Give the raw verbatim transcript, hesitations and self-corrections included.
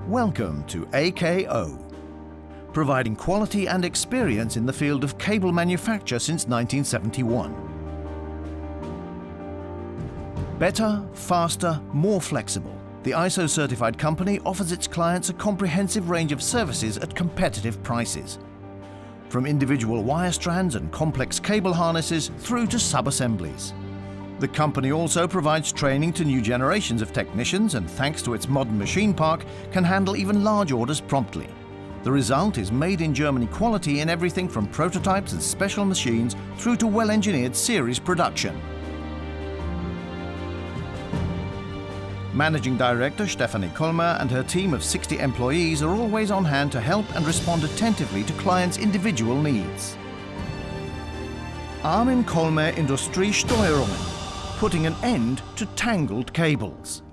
Welcome to A K O, providing quality and experience in the field of cable manufacture since nineteen seventy-one. Better, faster, more flexible. The I S O-certified company offers its clients a comprehensive range of services at competitive prices. From individual wire strands and complex cable harnesses through to sub-assemblies. The company also provides training to new generations of technicians and, thanks to its modern machine park, can handle even large orders promptly. The result is made in Germany quality in everything from prototypes and special machines through to well-engineered series production. Managing Director Stefanie Kollmer and her team of sixty employees are always on hand to help and respond attentively to clients' individual needs. Armin Kollmer Industriesteuerungen, putting an end to tangled cables.